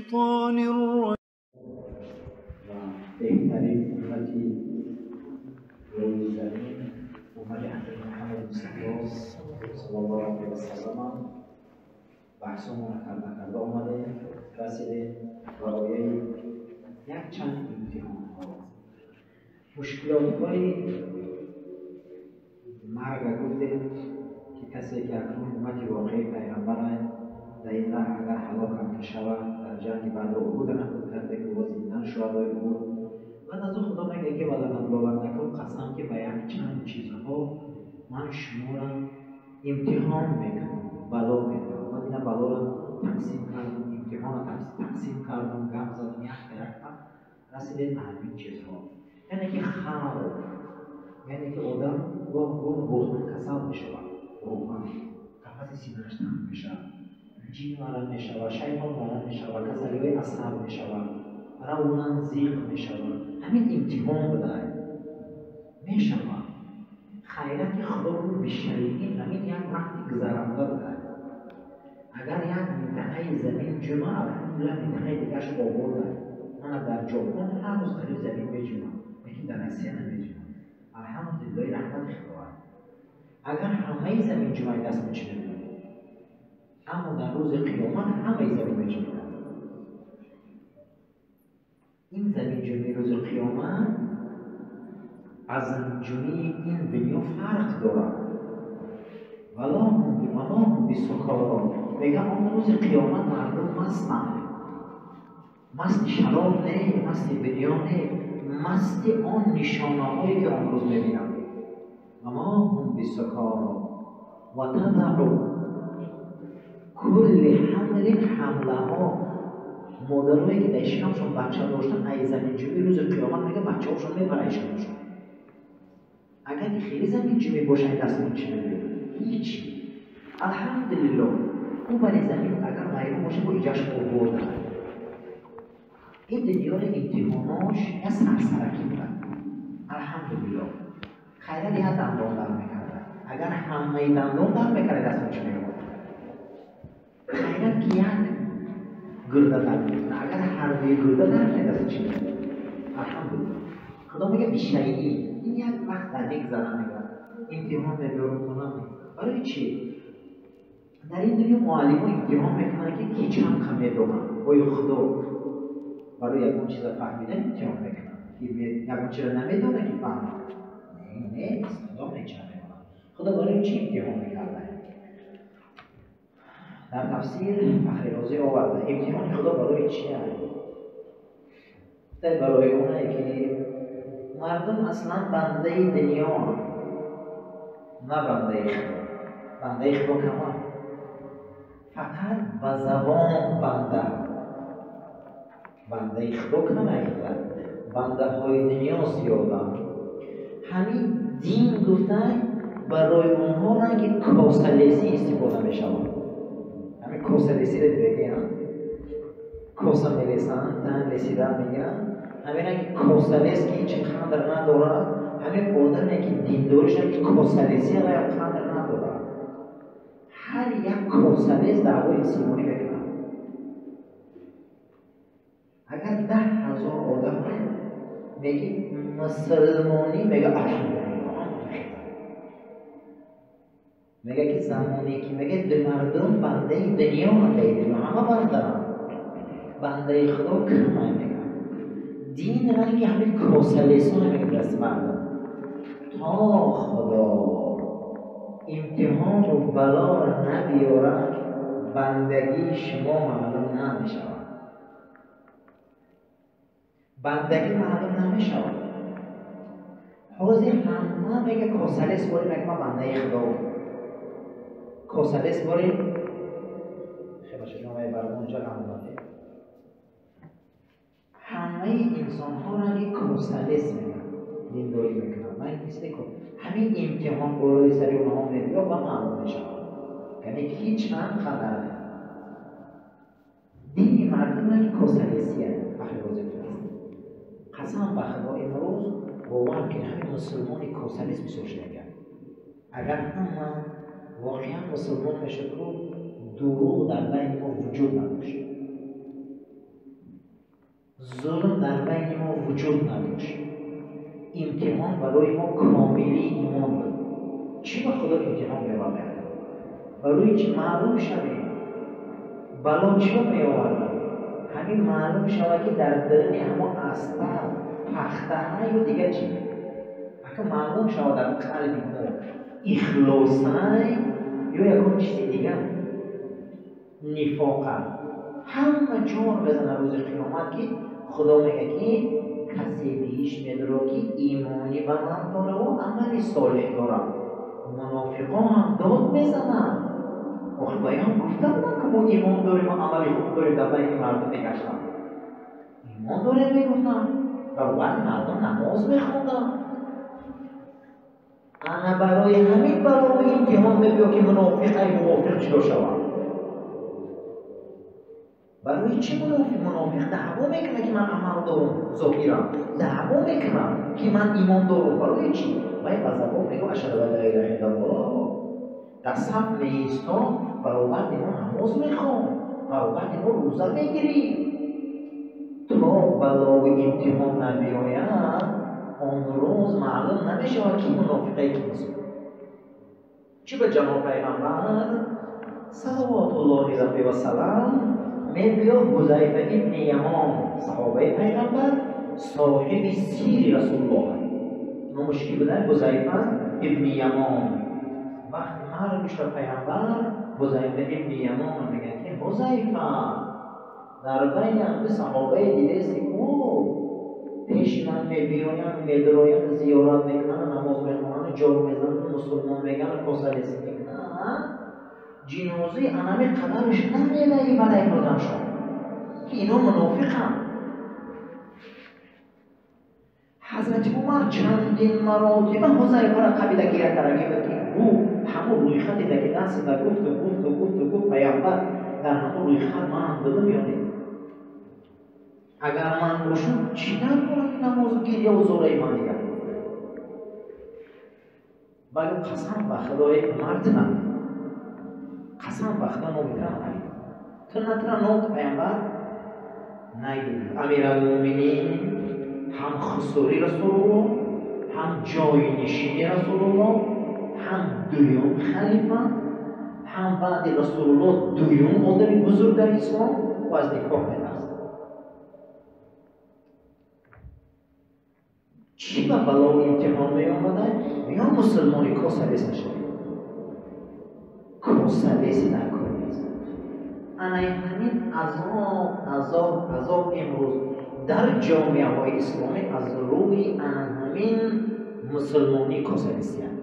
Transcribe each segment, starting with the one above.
الشيطان الرجيم. بهترین امتی روی زمین امت حضرت محمد مصطفی صلی الله علیه و سلم بحثمون کرده آمده رسیده برای یک چند امتحان ها مشکلات های مرگ گفتیم که کسی که اکنون امت واقعی پیغمبر در این راه اگر هلاک هم شود در جنگ بعد احد نبود کرده که زندان شهدای بود. بعد از خدا میگه که ولنبلونکم نکن قسم که به یک چند چیزها من شما را امتحان میکنم بلا میکنم. بعد این بلا را تقسیم کردم، امتحان را تقسیم کردم، گم زدم یک رسیدیم به همین چیزها. یعنی که خواب، یعنی که آدم گاه روحان کسل میشود، روحان قفس سینه‌اش تنگ میشود، جین وارد میشود، شیطان وارد میشود، کسلی‌های عصب میشود، روان زیغ میشود. همین امتحان بدهد میشود. خیرت خدا رو بیشترین همین یک وقتی گذرانده بدهد. اگر یک منطقه زمین جمعه الحمدلله منطقه دیگرش آورده. من در ژاپن هر روز قریب زمین بجمعم، لیکن در آسیا نمیجمعم. الحمدلله رحمت خدا. اگر همه زمین جمعه دست میچینه، اما در روز قیامت همه زمین میجمعه. این زمین جمعی روز قیامت از زمین جمعی این دنیا فرق دارد. ولا هم بسکارا میگه اون روز قیامت مردم مستند، مست شراب نه، مست دنیا نه، مست آن نشانه هایی که آن روز میبینند. وما هم بسکارا و تضع کل حمله ها مادرهایی که در شکمشون بچه داشتن ای زمین جمعی روز قیامت میگه بچه هاشون میپره شکمشون. اگر این خیلی زمین جمعی باشه دستمون چی نمیده؟ هیچی. الحمدلله او برای زمین اگر غیره باشه با ایجاش آورده. این دنیا امتحاناش یا سرسرکی بودن. الحمدلله خیلی ها دندان در میکرده. اگر همه دندان در میکرده دستمون چی نمیده؟ خیلی که یک گرده در میکنه. اگر هر دوی گرده در میکنه دست چی میکنه؟ الحمدلله خدا میگه بیشتری این یک وقت در یک زنه میگه امتحان میبرون کنم. برای چی؟ در این دنیا معلم ها امتحان میکنن که کی چند کمی دونن باید خدا برای یک اون چیز فهمیدن امتحان میکنن که یک اون چیز نمیدونه که فهمه نه خدا میچه میکنن. خدا برای چی امتحان میکنن؟ در تفسیر فخر رازی آورده امتحان خدا برای چی هست؟ برای اونه که مردم اصلا بنده دنیا هم. نه بنده خدا. بنده خدا کمان فقط به زبان بنده خدا کمان بنده های دنیا زیادن. همین دین گفتن برای اونها رنگ کاسلیسی استفاده می شود. همین کاسلیسی رو دیگه هم کاسا میلیسن تن رسیدن میگن همین اگه کاسلیس که هیچ قدر نداره همین آدمی که دیندارش که کاسلیسی را قدر نداره. هر یک کاسلیس دعوای مسلمانی میکنه. اگر 10,000 آدم میگه مسلمانی میگه الحمدلله میگه که زمانی که میگه مردم بنده دنیا هم دیدیم همه بنده خدا کمه میگه دین رنگی همین کاسلیسون میگه دست مردم تا خدا امتحان و بلا را نبیاره بندگی شما معلوم نمیشود. بندگی معلوم نمیشود. حاضر همه میگه کاسلیس باری میگه ما بنده خدا کاسلیس باری خیلی شما برای اونجا نمونده همه انسان ها را یک کاسلیس میگن دینداری میکنن. من این کسی که همین امتحان بالای سری اونها میبیا و معلوم میشن یعنی هیچ هم خبر نه. دین مردم را یک کاسلیسی هست بخیر بازی کنید. قسم به خدا امروز باور که همین مسلمان کاسلیس بسوش نگن. اگر همه واقعا مسلمان میشه که دروغ در بین ما وجود نداشت. ظلم در بین ما وجود نداشت. امتحان برای ما کاملی ایمان بود. چی به خدا امتحان می‌آورد؟ برای چی معلوم شوه بلا چی می آورد؟ همین معلوم شود که در درون همه اسباب پخته یا دیگه چی؟ اگه معلوم شود در قلب ما اخلاص یا یکم چیزی دیگه نفاق همه جور بزنه روز قیامت که خدا میگه که کسی بهش میدره که ایمانی به من داره و عملی صالح داره. منافقان هم داد میزنن. آخه بیان گفتم نه که ما ایمان داریم و عملی خوب داریم در بین مردم میگشتن. ایمان داریم میگفتن برابر مردم نماز میخوندن. انا برای همین برای امتحان میبیا که منافق ای موافق چرا شود؟ برای چی منافق دعوا میکنه که من عمل دارم ظاهرم، دعوا میکنم که من ایمان دارم. برای چی؟ باید با زبان میگم اشهد ان لا اله الا الله. در صف میایستا برابر ما نماز میخوام، برابر ما روزه میگیریم. تا بلا و امتحان نبیاید آن روز معلوم نمیشه که منافقه کیست. چی به جناب پیغمبر صلوات الله علیه و سلام میگه حذیفه ابن یمان صحابه پیغمبر صاحب سیر رسول الله نامش کی بوده؟ حذیفه ابن یمان. وقتی مرگ شد پیغمبر حذیفه ابن یمان میگه که حذیفه در بین همه صحابه دیده سکو پیش من میبیایم میدرایم زیارت میکنن نماز میخونن جا میزنن مسلمان میگن کسلیسی میکنن جنازه انمی قدرش نمیده برای بردن شد که اینا منافق هم. حضرت عمر چندین مراتب حذیفه را قبیله گیره کرده که او همون روی خط دیگه دست در گفت پیامبر در همون روی خط من دادم یا نه؟ اگر من باشم چیکار کنم نماز گیری و زوره من دیگر؟ بگم قسم به خدای مردم قسم به خدا نمیتونم نگید تو نتونم نوت پیامبر نگید. امیرالمومنین هم خسوری رسول الله هم جای نشینی رسول الله هم دویم خلیفه هم بعد رسول الله دویم آدم بزرگ در اسلام و از نفاق می‌ترسد. چی به بلا و امتحان می‌آمده؟ میان مسلمانی کاسلیس نشد کاسلیس نکنید. انا همین عذاب امروز در جامعه های اسلامی از روی همین مسلمانی کاسلیسی هست.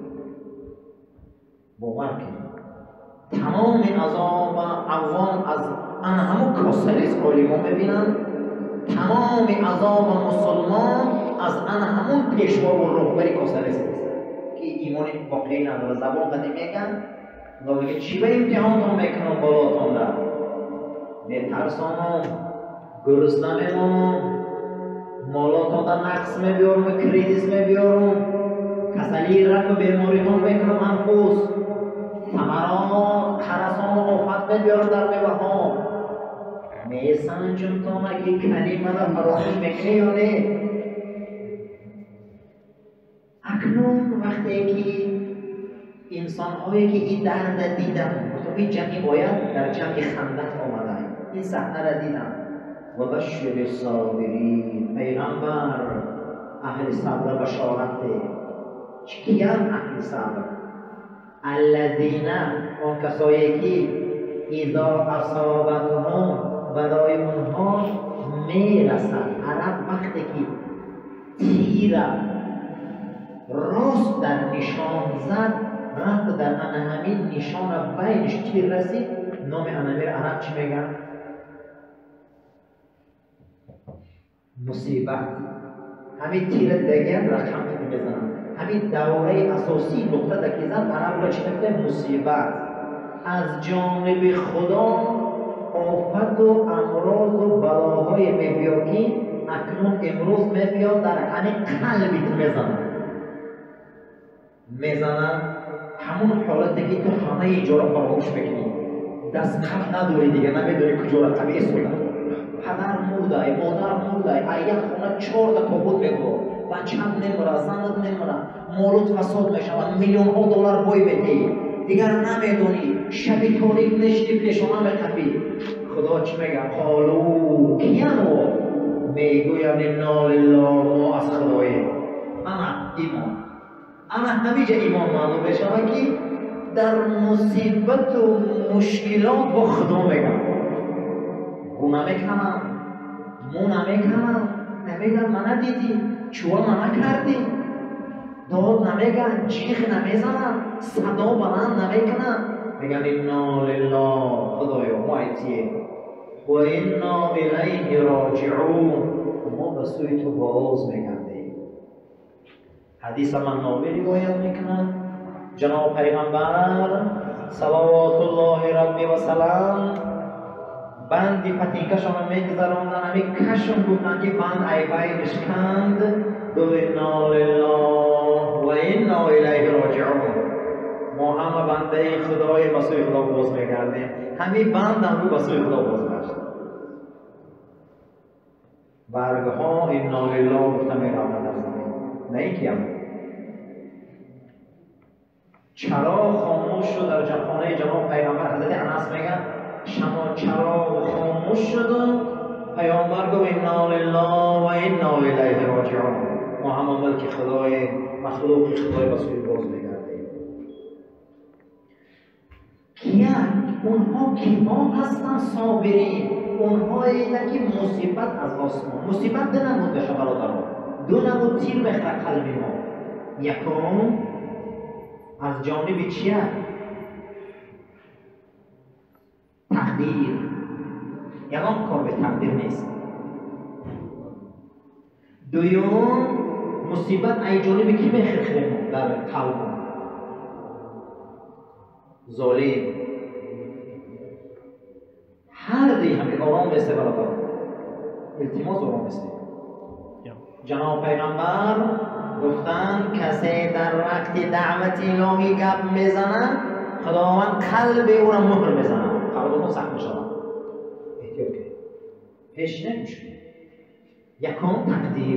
باور کنید تمام عذاب عوام از همون کاسلیس عالمان میبینن. تمام عذاب مسلمان از همون پیشوا و رهبری کاسلیس هست که ایمان واقعی نداره. زبان قدیم میگن خدا میگه چی به امتحانتان میکنم بالاتان در میترسانم گرسنه میمانم مالاتان در نقص میبیارم کریزیس میبیارم کسلی رک و بیماریتان میکنم انفوس ثمرات خرسان و آفت میبیارم در میوه ها میسنجم تا اگه کلمه را فراموش میکنی یا نه. اکنون وقتی که انسان هایی که این درد دیدن این جمعی باید در جمع خندق آمدن این صحنه را دیدن و بشر صابرین پیغمبر اهل صبر بشارت چی اهل صبر؟ الذین آن کسایی که اذا اصابتهم برای اونها میرسد. عرب وقتی که تیر راست در نشان زد رفت در همین نشان بینش تیر رسید نام انامیر عرب چی میگن؟ مصیبت. همین تیر دیگر رقم که میزنن همین دوره اساسی نقطه دکی زد عرب را چی میگه؟ مصیبت. از جانب خدا آفت و امراض و بلاهای میبیا که اکنون امروز میبیا در همین قلبیت میزنن همون حالتی که تو همه اینجا را فراموش میکنی دست قلب نداری دیگه نمیدونی کجا را قبیه سودن پدر مادر مرده، مادر مرده، یک خونه 4 تا تابوت میگو، بچه هم نمیره، زنت نمیره، مالت فساد میشه، میلیون ها دلار بوی میدی، دیگر نمیدونی، شبی تاریک نشتی پیشونه میقفی. خدا چی میگه؟ قالو کیانو؟ میگویم انا لله، ما از خداییم. انا ایمان، انا همیشه ایمان معلوم بشه که در مصیبت و مشکلات با خدا میگم او نمیکنم، مو نمیکنم، نمیگم من ندیدی، چوه من نکردی، داد نمیگن، جیغ نمیزنم، صدا بلند نمیکنم، میگن انا لله، خدایا ما ایتیه و انا الیه راجعون، ما به سوی تو باز میگردیم. حدیث من ناوی روایت میکنه جناب پیغمبر صلوات الله ربی و سلام بندی پتیکشون میگذراندن، همی کشون گفتن که بند ای بیدش کند، گو انا لله و انا الیه راجعون، ما همه بنده خدای به سوی خدا باز میگردیم. همین بند هم رو به سوی خدا باز گشت، برگه ها انا لله گفته میرانه در زمین، نه اینکه هم چراغ خاموش شد در خانه جناب پیغمبر. حضرت انس میگن شما چراغ خاموش شد و پیامبر گفت انا لله و انا الیه راجعون، ما همه ملک خدای، مخلوق خدای به سوی باز میگردیم. کیا؟ اونها کیا هستن؟ صابرین، اونهایی که مصیبت از آسمان، مصیبت دو نمود بشه برادران، دو نمود تیر بخوره قلب ما. یکم از جانب چیه؟ تقدیر، یکم کار به تقدیر نیست. دوم مصیبت ای جانب کی میخرخره در قلب؟ ظالم. هر دی همین آرام بسته برادر، التماس آرام بسته. جناب پیغمبر گفتن کسی در وقت دعوت الهی گپ میزنه خداوند قلب او را مهر میزنه، قلب او سخت میشه. احتیاط کنید، پیش نمیشه. یکم تقدیر،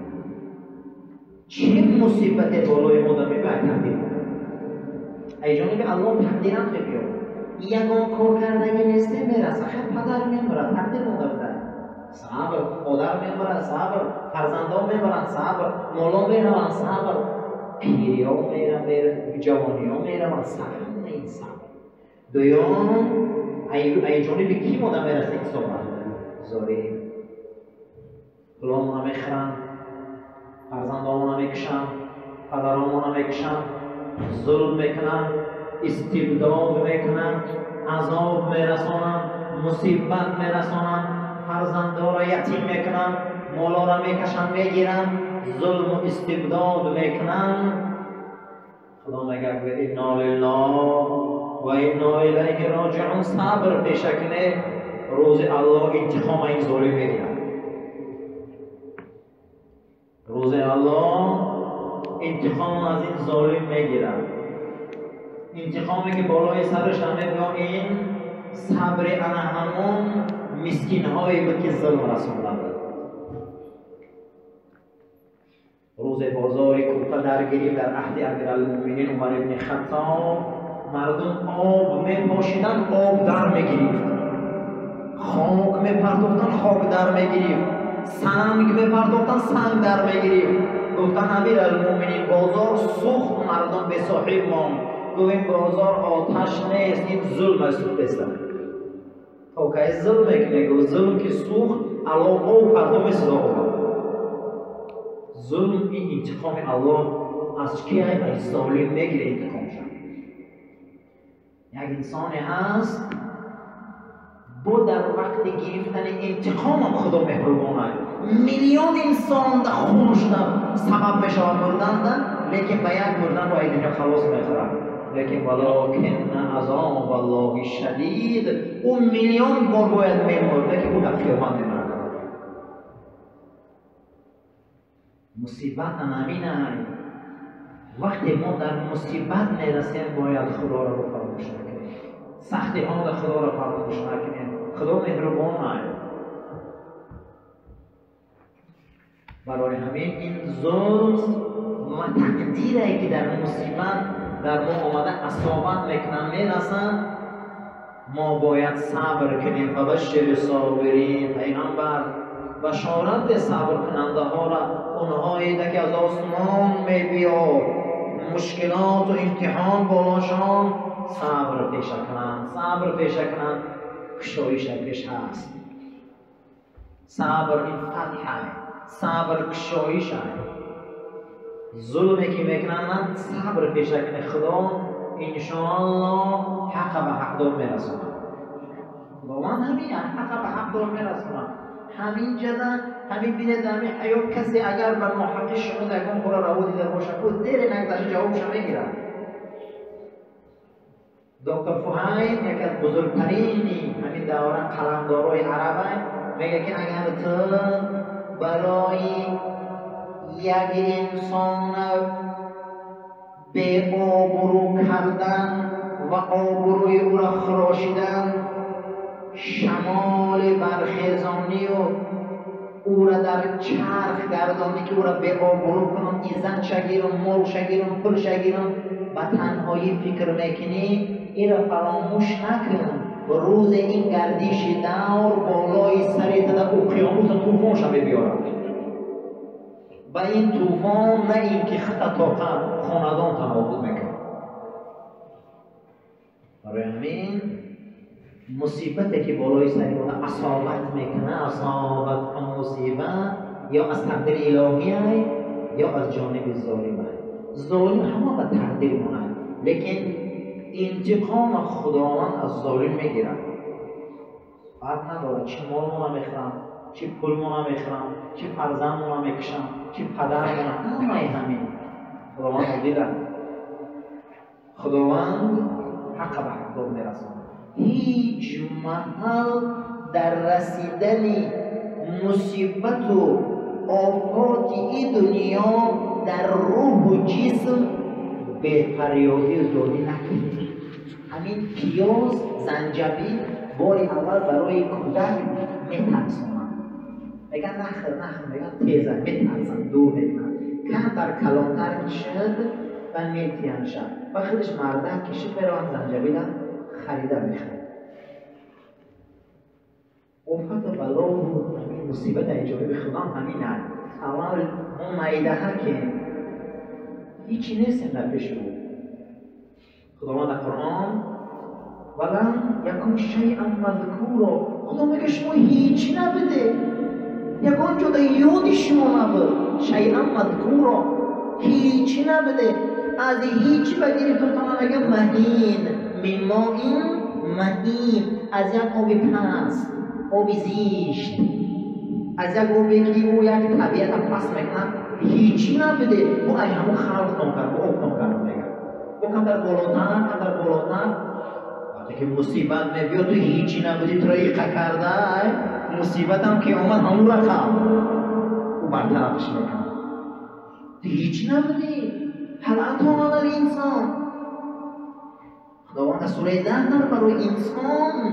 چه مصیبت بالای ما در میباید تقدیر ای جانب الله تقدیرم بگیو، یکم کار کردگی نیسته میرسه، خیلی پدر میمره تقدیر مونده بده، صبر، مادر میمره صبر، فرزندان میمرن صبر، مولا میرن صبر، پیری ها میرن، جوانی ها میرن صبر، این صبر. دویان ای جانب کی مونده میرسه این صبر؟ زاری غلامون هم میخرن، فرزندامون هم میکشن، پدرامون هم میکشن، ظلم میکنن، استبداد میکنن، عذاب میرسانن، مصیبت میرسانن، فرزندا را یتیم میکنن، مولا را میکشن میگیرن، ظلم و استبداد میکنن. خدا میگه انا لله و انا الیه راجعون، صبر پیشکنه، روز الله انتقام این ظالم میگیره. روز الله انتقام از این ظالم میگیره، انتقامی که بالای سرش همه این صبر انا همون مسکین هایی بود که ظلم رسونده بود. روز بازار کوفه درگیری در عهد امیرالمؤمنین عمر بن خطاب، مردم آب میپاشیدن، آب در میگرفت، خاک میپرداختن، خاک در میگرفت، سنگ میپرداختن، سنگ در میگرفت. گفتن امیرالمؤمنین بازار سوخت، مردم به صاحب ماند. گفت این بازار آتش نیست، این ظلم است. بستن تا که ظلم میکنه، گفت ظلم که سوخت علاقه و پرتاب صدا بود. ظلم این انتقام الله از کی؟ از ظالم میگیره انتقام شد. یک انسانی هست با در وقت گرفتن انتقام هم خدا مهربانه، میلیون انسان در خونش سبب میشه مردن، لیکن به یک مردن با دنیا خلاص میخوره. لیکن ولکن عذاب الله شدید، اون میلیون بار باید میمرده که او در قیامت میمرده. مصیبت نمینه، وقتی ما در مصیبت میرسیم باید خدا را فراموش نکنیم، سختی ها را خدا را فراموش نکنیم. خدا مهربانه، برای همین این ظلم و تقدیری که در مصیبت در ما آمده اصابت میکنن میرسن، ما باید صبر کنیم. فبشر صابرین، پیغمبر بشارت صبر کننده ها را، اونهایی که از آسمان میبیاد مشکلات و امتحان بالاشان صبر پیشه کنند، صبر پیشه کنند، کشایش پیش هست. صبر این فتحه، صبر کشایش هست. ظلمی که میکنن صبر پیشه کنه، خدا انشاءالله حق به حقدار میرسونه. خداوند همین حق به حقدار میرسونه. همین جدا همین بینه در همین حیات کسی اگر به ناحقی شما در گم خورا رو دیده باشه خود دیر نگذشت جوابش میگیره. دکتر فهیم یکی از بزرگترین همین دوره قلمدارای عربه میگه که اگر تو برای یک انسان به آبرو کردن و آبروی او را خراشیدن، شمال برخیزانی و او را در چرخ گردانی که او را به آبرو کنن، ایزن شگیرن، مال شگیرن، پل شگیرن، و تنهایی فکر میکنی این را فراموش نکن. روز این گردش دور بالای سریت در اقیانوس طوفان شده بیارد. و این طوفان نه این که خط تا خاندان تنابود میکنه. برای همین مصیبتی که بالای سری بوده اصابت میکنه، اصابت مصیبت یا از تقدیر الهی یا از جانب ظالمه. ظالم همه به تقدیر مونه، لیکن انتقام خداوند از ظالم میگیره. فرق نداره چه مال مونه میخرم، چه پول مونه میخرم، چه فرزند مونه میکشم، چه پدر مونه، همه همین خداوند مدیره. خداوند حق به حقدار میرسونه. هیچ محل در رسیدن مصیبت و آفات این دنیا در روح و جسم به فریادی زودی نکنید. همین پیاز، زنجبیل بار اول برای کودک میترسونن، میگن نخر، میگن تیزه، میترسن، دور میکنن. کمتر کلانتر شد و میتیان شد و خودش مردک کشید برای زنجبیل خریده میخواد. آفت و بلا و مصیبت ایجابی به خدا همین هست. اول اون معیده ها که هیچی نیست در پیش رو. خداوند در قرآن ولن یکن شیئا مذکورا، خدا میگه شما هیچی نبده، یکان جدا یاد شما نبود، شیئا مذکورا هیچی نبده. از هیچی بگیرید تو میگه مهین، مما این مهین، از یک آب پس، آب زیشت، از یک آبی که او یک طبیعت پس میکنه هیچی نبده. او از همون خلق کن کرد، او آب کرد میگه او قدر بالاتر وقتی که مصیبت میبید تو هیچی نبودی، تو را ایقه کرده، مصیبت هم که آمد همون رقم او برطرفش میکنه. تو هیچی نبودی، حلقت آمد الانسان. خداوند سوره 10 در برای انسان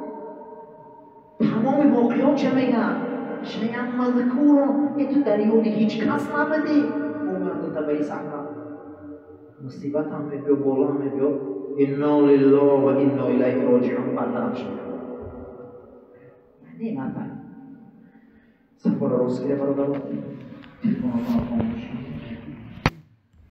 تمام واقعات چه میگن؟ شیئا مذکورا، تو در یاد هیچ کس نبودی. او مرد تبعی صحرا مصیبت هم میبیا، بالا هم میبیا، انا لله و انا الیه راجعون برطرف شد. نه مثلا سفر روز که برادر تلفن خاموش